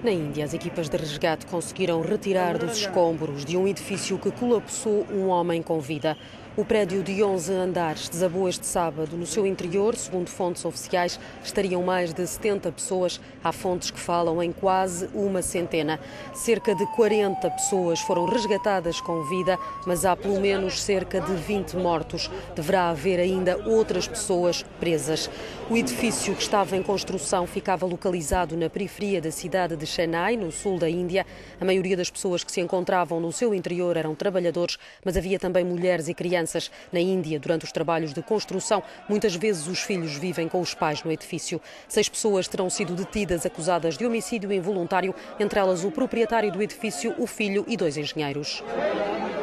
Na Índia, as equipas de resgate conseguiram retirar dos escombros de um edifício que colapsou um homem com vida. O prédio de 11 andares desabou este sábado. No seu interior, segundo fontes oficiais, estariam mais de 70 pessoas. Há fontes que falam em quase uma centena. Cerca de 40 pessoas foram resgatadas com vida, mas há pelo menos cerca de 20 mortos. Deverá haver ainda outras pessoas presas. O edifício que estava em construção ficava localizado na periferia da cidade de Chennai, no sul da Índia. A maioria das pessoas que se encontravam no seu interior eram trabalhadores, mas havia também mulheres e crianças. Na Índia, durante os trabalhos de construção, muitas vezes os filhos vivem com os pais no edifício. 6 pessoas terão sido detidas acusadas de homicídio involuntário, entre elas o proprietário do edifício, o filho e 2 engenheiros.